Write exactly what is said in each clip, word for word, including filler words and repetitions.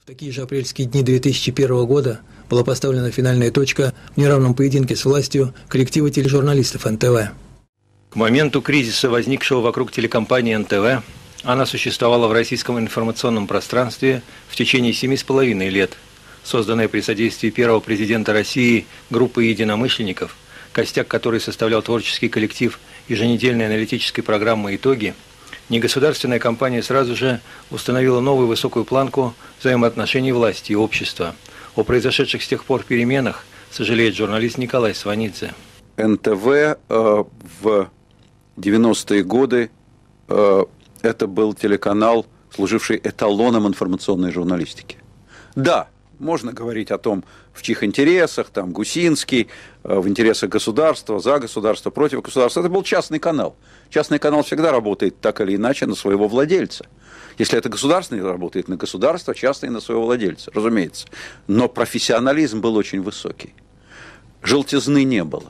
такие же апрельские дни две тысячи первого года была поставлена финальная точка в неравном поединке с властью коллектива тележурналистов эн тэ вэ. К моменту кризиса, возникшего вокруг телекомпании эн тэ вэ, она существовала в российском информационном пространстве в течение семи с половиной лет. Созданная при содействии первого президента России группы единомышленников, костяк которой составлял творческий коллектив еженедельной аналитической программы «Итоги», негосударственная компания сразу же установила новую высокую планку взаимоотношений власти и общества. О произошедших с тех пор переменах сожалеет журналист Николай Сванидзе. эн тэ вэ э, в девяностые годы э, это был телеканал, служивший эталоном информационной журналистики. Да, можно говорить о том, в чьих интересах, там Гусинский, э, в интересах государства, за государство, против государства. Это был частный канал. Частный канал всегда работает так или иначе на своего владельца. Если это государственный, работает на государство, частный на своего владельца, разумеется. Но профессионализм был очень высокий. Желтизны не было.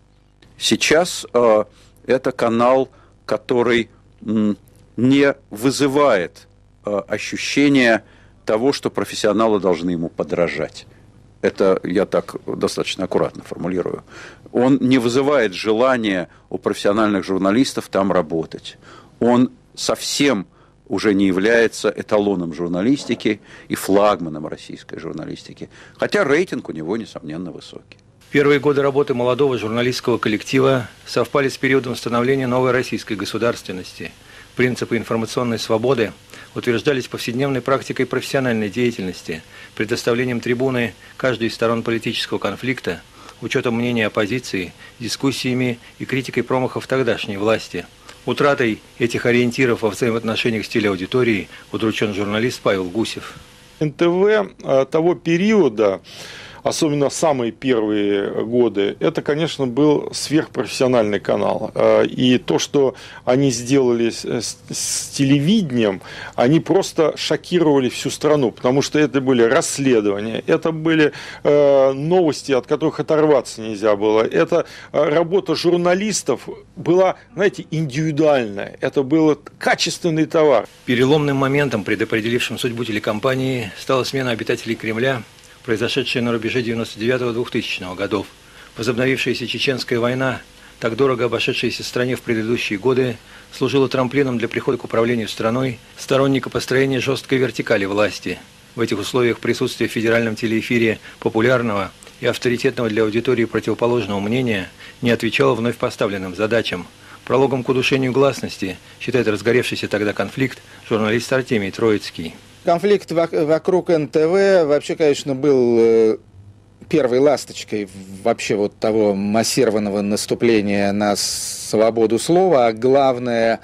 Сейчас э, это канал, который м, не вызывает э, ощущения того, что профессионалы должны ему подражать. Это я так достаточно аккуратно формулирую. Он не вызывает желания у профессиональных журналистов там работать. Он совсем уже не является эталоном журналистики и флагманом российской журналистики. Хотя рейтинг у него, несомненно, высокий. Первые годы работы молодого журналистского коллектива совпали с периодом становления новой российской государственности. Принципы информационной свободы утверждались повседневной практикой профессиональной деятельности, предоставлением трибуны каждой из сторон политического конфликта, учетом мнения оппозиции, дискуссиями и критикой промахов тогдашней власти. Утратой этих ориентиров во взаимоотношениях с телеаудиторией удручен журналист Павел Гусев. эн тэ вэ того периода, особенно самые первые годы, это, конечно, был сверхпрофессиональный канал. И то, что они сделали с, с телевидением, они просто шокировали всю страну, потому что это были расследования, это были э, новости, от которых оторваться нельзя было. Это работа журналистов была, знаете, индивидуальная. Это был качественный товар. Переломным моментом, предопределившим судьбу телекомпании, стала смена обитателей Кремля, произошедшая на рубеже девяносто девятого — двухтысячного годов. Возобновившаяся Чеченская война, так дорого обошедшаяся стране в предыдущие годы, служила трамплином для прихода к управлению страной сторонника построения жесткой вертикали власти. В этих условиях присутствие в федеральном телеэфире популярного и авторитетного для аудитории противоположного мнения не отвечало вновь поставленным задачам. Прологом к удушению гласности считает разгоревшийся тогда конфликт журналист Артемий Троицкий. Конфликт вокруг эн тэ вэ вообще, конечно, был первой ласточкой вообще вот того массированного наступления на свободу слова, а главное,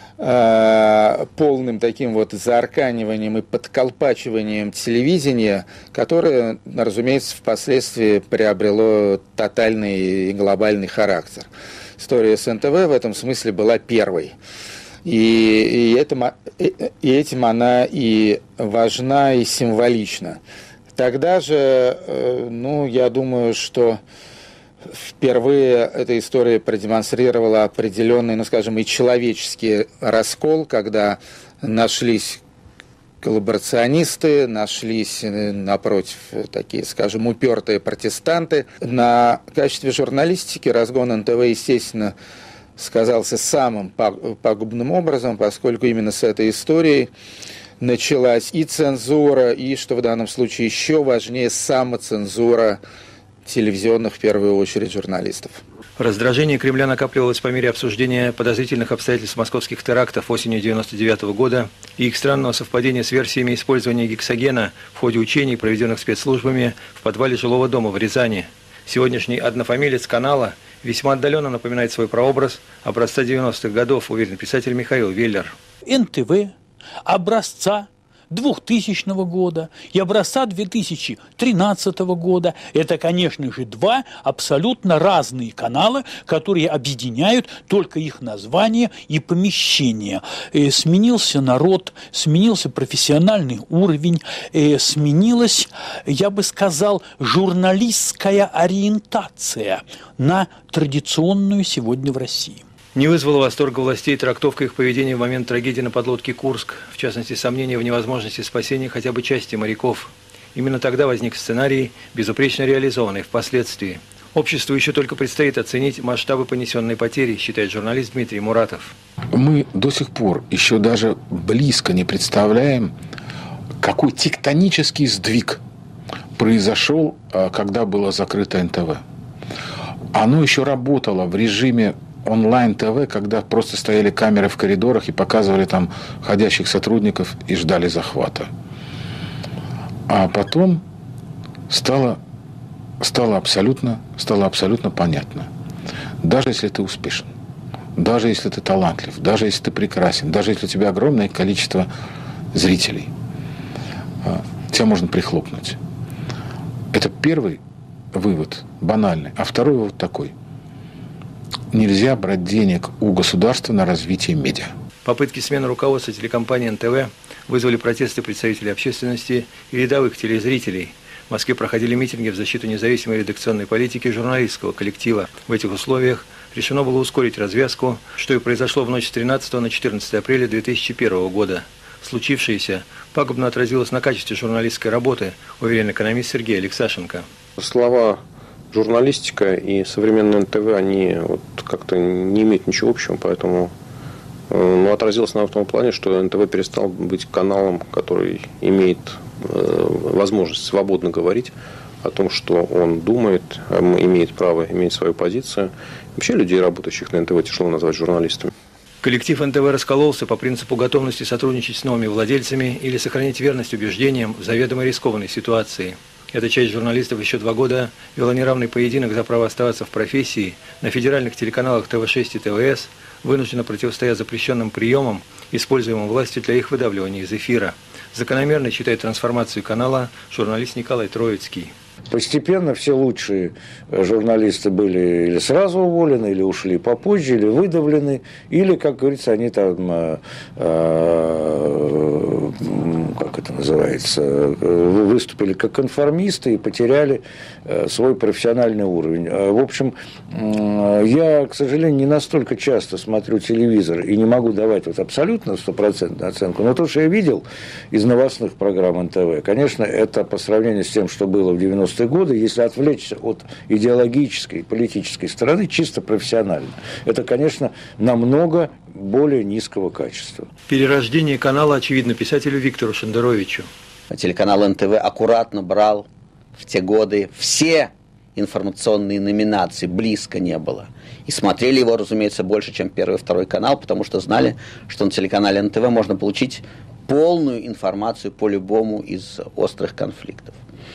полным таким вот заарканиванием и подколпачиванием телевидения, которое, разумеется, впоследствии приобрело тотальный и глобальный характер. История с эн тэ вэ в этом смысле была первой. И, и, этим, и этим она и важна, и символична. Тогда же, ну, я думаю, что впервые эта история продемонстрировала определенный, ну, скажем, и человеческий раскол, когда нашлись коллаборационисты, нашлись, напротив, такие, скажем, упертые протестанты. На качестве журналистики разгон эн тэ вэ, естественно, сказался самым пагубным образом, поскольку именно с этой историей началась и цензура, и, что в данном случае еще важнее, самоцензура телевизионных, в первую очередь, журналистов. Раздражение Кремля накапливалось по мере обсуждения подозрительных обстоятельств московских терактов осенью девяносто девятого года и их странного совпадения с версиями использования гексогена в ходе учений, проведенных спецслужбами в подвале жилого дома в Рязани. Сегодняшний однофамилец канала весьма отдаленно напоминает свой прообраз образца девяностых годов, уверен писатель Михаил Веллер. эн тэ вэ образца двухтысячного года и образца две тысячи тринадцатого года. Это, конечно же, два абсолютно разные канала, которые объединяют только их название и помещение. Э, сменился народ, сменился профессиональный уровень, э, сменилась, я бы сказал, журналистская ориентация на традиционную сегодня в России. Не вызвало восторга властей трактовка их поведения в момент трагедии на подлодке «Курск», в частности, сомнения в невозможности спасения хотя бы части моряков. Именно тогда возник сценарий, безупречно реализованный впоследствии. Обществу еще только предстоит оценить масштабы понесенной потери, считает журналист Дмитрий Муратов. Мы до сих пор еще даже близко не представляем, какой тектонический сдвиг произошел, когда было закрыто эн тэ вэ. Оно еще работало в режиме онлайн-ТВ, когда просто стояли камеры в коридорах и показывали там ходящих сотрудников и ждали захвата. А потом стало, стало, абсолютно, стало абсолютно понятно. Даже если ты успешен, даже если ты талантлив, даже если ты прекрасен, даже если у тебя огромное количество зрителей, тебя можно прихлопнуть. Это первый вывод, банальный. А второй вывод такой. Нельзя брать денег у государства на развитие медиа. Попытки смены руководства телекомпании эн тэ вэ вызвали протесты представителей общественности и рядовых телезрителей. В Москве проходили митинги в защиту независимой редакционной политики журналистского коллектива. В этих условиях решено было ускорить развязку, что и произошло в ночь с тринадцатого на четырнадцатое апреля две тысячи первого года. Случившееся пагубно отразилось на качестве журналистской работы, уверен экономист Сергей Алексашенко. Слова журналистика и современное эн тэ вэ, они вот как-то не имеют ничего общего, поэтому ну, отразилось на в том плане, что эн тэ вэ перестал быть каналом, который имеет э, возможность свободно говорить о том, что он думает, имеет право, имеет свою позицию. Вообще людей, работающих на эн тэ вэ, тяжело назвать журналистами. Коллектив эн тэ вэ раскололся по принципу готовности сотрудничать с новыми владельцами или сохранить верность убеждениям в заведомо рискованной ситуации. Эта часть журналистов еще два года вела неравный поединок за право оставаться в профессии. На федеральных телеканалах тэ вэ шесть и тэ вэ эс вынужденно противостоят запрещенным приемам, используемым властью для их выдавливания из эфира. Закономерно считает трансформацию канала журналист Николай Троицкий. Постепенно все лучшие журналисты были или сразу уволены, или ушли попозже, или выдавлены, или, как говорится, они там, э, э, как это называется, выступили как конформисты и потеряли э, свой профессиональный уровень. В общем, э, я, к сожалению, не настолько часто смотрю телевизор и не могу давать вот абсолютно стопроцентную оценку, но то, что я видел из новостных программ эн тэ вэ, конечно, это по сравнению с тем, что было в девяностые годы, если отвлечься от идеологической и политической стороны, чисто профессионально. Это, конечно, намного более низкого качества. Перерождение канала очевидно писателю Виктору Шендеровичу. Телеканал эн тэ вэ аккуратно брал в те годы все информационные номинации, близко не было. И смотрели его, разумеется, больше, чем Первый и Второй канал, потому что знали, что на телеканале эн тэ вэ можно получить полную информацию по любому из острых конфликтов.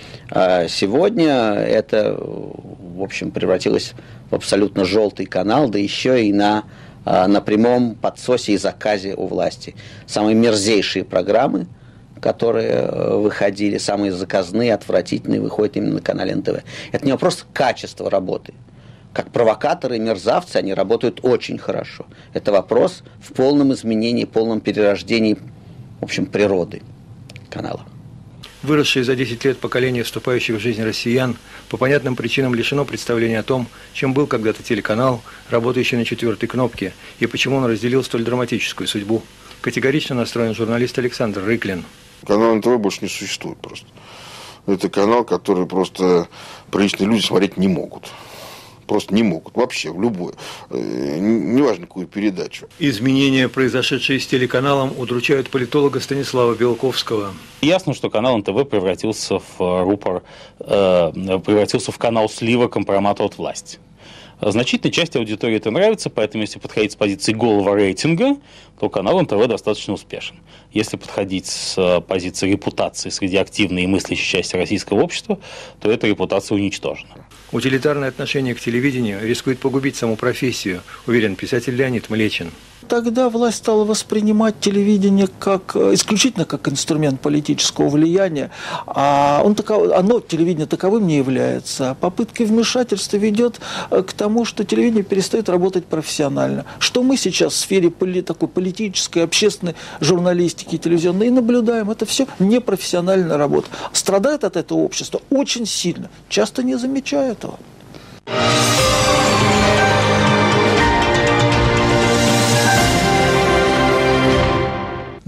Сегодня это, в общем, превратилось в абсолютно желтый канал, да еще и на, на прямом подсосе и заказе у власти. Самые мерзейшие программы, которые выходили, самые заказные, отвратительные, выходят именно на канале эн тэ вэ. Это не вопрос качества работы. Как провокаторы и мерзавцы они работают очень хорошо. Это вопрос в полном изменении, полном перерождении, в общем, природы канала. Выросшее за десять лет поколение вступающих в жизнь россиян по понятным причинам лишено представления о том, чем был когда-то телеканал, работающий на четвертой кнопке, и почему он разделил столь драматическую судьбу. Категорично настроен журналист Александр Рыклин. Канал эн тэ вэ больше не существует просто. Это канал, который просто приличные люди смотреть не могут. Просто не могут. Вообще, в любую. Неважно, какую передачу. Изменения, произошедшие с телеканалом, удручают политолога Станислава Белковского. Ясно, что канал эн тэ вэ превратился в рупор, э, превратился в канал слива компромата от власти. Значительной части аудитории это нравится, поэтому если подходить с позиции голого рейтинга, то канал эн тэ вэ достаточно успешен. Если подходить с позиции репутации среди активной и мыслящей части российского общества, то эта репутация уничтожена. Утилитарное отношение к телевидению рискует погубить саму профессию, уверен писатель Леонид Млечин. Тогда власть стала воспринимать телевидение как, исключительно как инструмент политического влияния, а он таков, оно, телевидение, таковым не является. Попытка вмешательства ведет к тому, что телевидение перестает работать профессионально. Что мы сейчас в сфере поли, такой политической, общественной журналистики телевизионной и наблюдаем, это все непрофессиональная работа. Страдает от этого общество очень сильно, часто не замечая этого.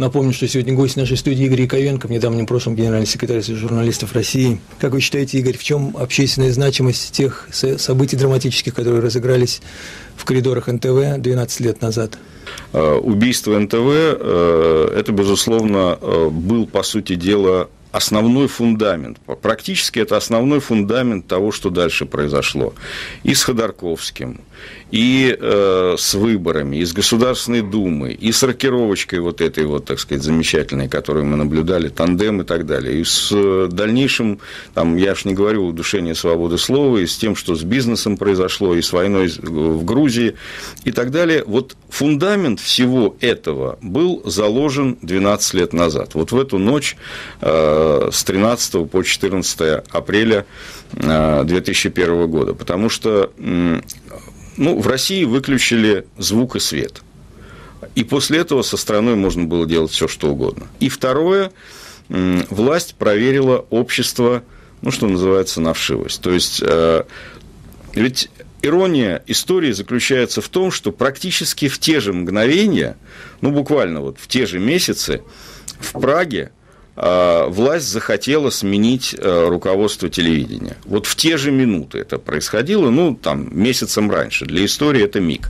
Напомню, что сегодня гость нашей студии Игорь Яковенко, в недавнем прошлом генеральный секретарь Союза журналистов России. Как вы считаете, Игорь, в чем общественная значимость тех событий драматических, которые разыгрались в коридорах эн тэ вэ двенадцать лет назад? Убийство эн тэ вэ – это, безусловно, был, по сути дела, основной фундамент, практически это основной фундамент того, что дальше произошло. И с Ходорковским, и э, с выборами, и с Государственной Думой, и с рокировочкой вот этой вот, так сказать, замечательной, которую мы наблюдали, тандем и так далее, и с дальнейшим, там, я уж не говорю удушение свободы слова, и с тем, что с бизнесом произошло, и с войной в Грузии, и так далее. Вот фундамент всего этого был заложен двенадцать лет назад. Вот в эту ночь э, с тринадцатого по четырнадцатое апреля две тысячи первого года, потому что ну, в России выключили звук и свет, и после этого со страной можно было делать все, что угодно. И второе, власть проверила общество, ну, что называется, на вшивость. То есть, ведь ирония истории заключается в том, что практически в те же мгновения, ну, буквально вот в те же месяцы в Праге власть захотела сменить руководство телевидения. Вот в те же минуты это происходило, ну, там, месяцем раньше. Для истории это миг.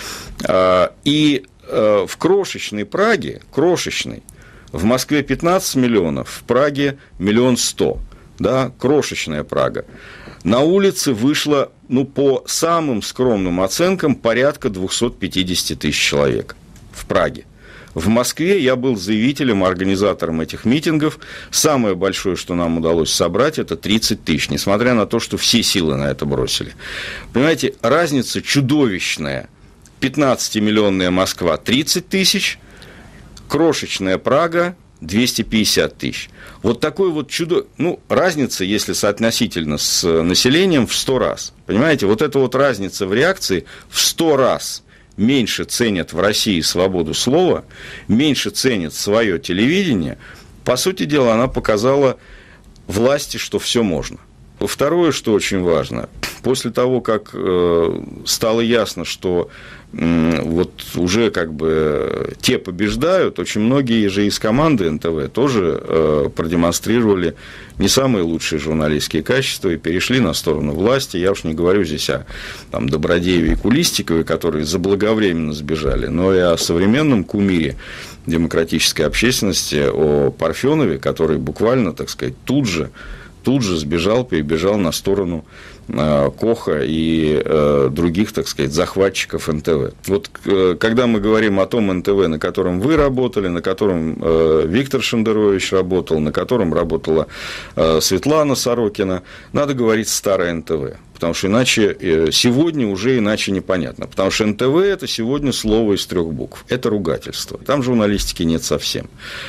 И в крошечной Праге, крошечной, в Москве пятнадцать миллионов, в Праге миллион сто, да, крошечная Прага. На улице вышло, ну, по самым скромным оценкам, порядка двести пятьдесят тысяч человек в Праге. В Москве я был заявителем, организатором этих митингов. Самое большое, что нам удалось собрать, это тридцать тысяч, несмотря на то, что все силы на это бросили. Понимаете, разница чудовищная. пятнадцатимиллионная Москва – тридцать тысяч, крошечная Прага – двести пятьдесят тысяч. Вот такой вот чудо... Ну, разница, если соотносительно с населением, в сто раз. Понимаете, вот эта вот разница в реакции в сто раз меньше ценят в России свободу слова, меньше ценят свое телевидение, по сути дела, она показала власти, что все можно. Второе, что очень важно, после того, как э, стало ясно, что э, вот уже как бы те побеждают, очень многие же из команды эн тэ вэ тоже э, продемонстрировали не самые лучшие журналистские качества и перешли на сторону власти. Я уж не говорю здесь о там, Добродееве и Кулистикове, которые заблаговременно сбежали, но и о современном кумире демократической общественности, о Парфенове, который буквально, так сказать, тут же тут же сбежал, перебежал на сторону э, Коха и э, других, так сказать, захватчиков эн тэ вэ. Вот э, когда мы говорим о том эн тэ вэ, на котором вы работали, на котором э, Виктор Шендерович работал, на котором работала э, Светлана Сорокина, надо говорить старое эн тэ вэ. Потому что иначе, э, сегодня уже иначе непонятно. Потому что эн тэ вэ – это сегодня слово из трех букв. Это ругательство. Там журналистики нет совсем.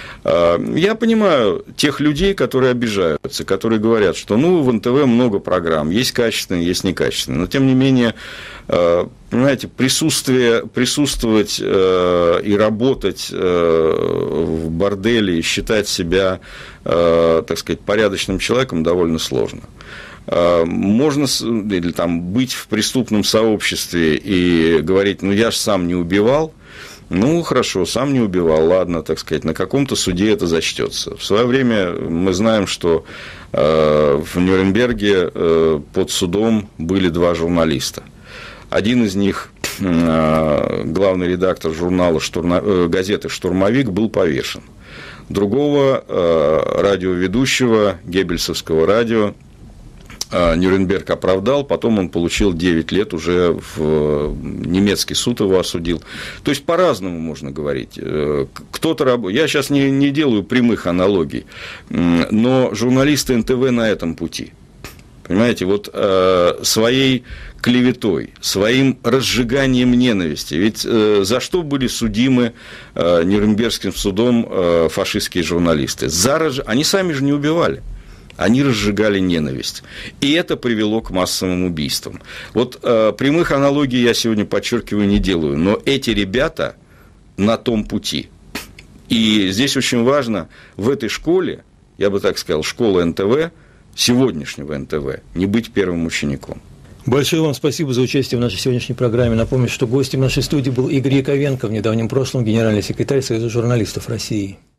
Я понимаю тех людей, которые обижаются, которые говорят, что ну, в эн тэ вэ много программ, есть качественные, есть некачественные. Но, тем не менее, понимаете, присутствие, присутствовать и работать в борделе и считать себя, так сказать, порядочным человеком довольно сложно. Можно или, там, быть в преступном сообществе и говорить, ну, я же сам не убивал. Ну, хорошо, сам не убивал, ладно, так сказать, на каком-то суде это зачтется. В свое время мы знаем, что э, в Нюрнберге э, под судом были два журналиста. Один из них, э, главный редактор журнала Штурма, э, газеты «Штурмовик», был повешен. Другого э, радиоведущего Геббельсовского радио Нюрнберг оправдал, потом он получил девять лет, уже в немецкий суд его осудил. То есть, по-разному можно говорить. Кто-то раб... Я сейчас не, не делаю прямых аналогий, но журналисты эн тэ вэ на этом пути. Понимаете, вот э, своей клеветой, своим разжиганием ненависти. Ведь э, за что были судимы э, Нюрнбергским судом э, фашистские журналисты? За разж... Они сами же не убивали. Они разжигали ненависть. И это привело к массовым убийствам. Вот э, прямых аналогий я сегодня, подчеркиваю, не делаю. Но эти ребята на том пути. И здесь очень важно в этой школе, я бы так сказал, школа эн тэ вэ, сегодняшнего эн тэ вэ, не быть первым учеником. Большое вам спасибо за участие в нашей сегодняшней программе. Напомню, что гостем нашей студии был Игорь Яковенко, в недавнем прошлом генеральный секретарь Союза журналистов России.